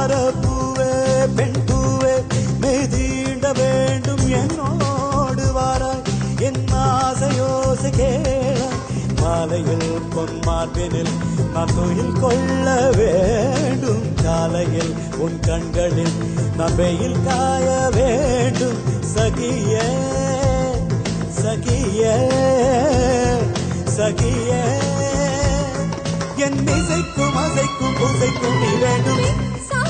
மந்தார பூவே பெண் பூவே மெய்தீண்ட வேண்டும் என்னோடு வாராய் என் ஆசையோசை கேள மாலையில் பொன்மார்பினில் நான் தொழில் கொள்ள வேண்டும் காலையில் உன் கண்களில் நான் வெயில் காய வேண்டும் சகியே சகியே சகியே என் இசைக்கும் அசைக்கும் புசைக்கும் நீ வேண்டும்